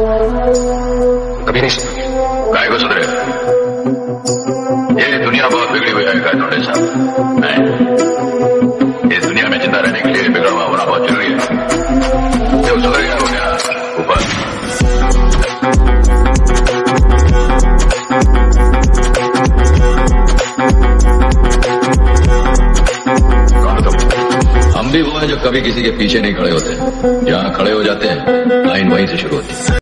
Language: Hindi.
कभी नहीं सुधरे। काय को सुधरे? ये दुनिया बहुत बिगड़ी हुई है थोड़े साहब। नहीं, इस दुनिया में जिंदा रहने के लिए बिगड़ा हुआ होना बहुत जरूरी है। जब सुधर गया हो गया ऊपर। हम भी वो हैं जो कभी किसी के पीछे नहीं खड़े होते, जहां खड़े हो जाते हैं लाइन वहीं से शुरू होती है।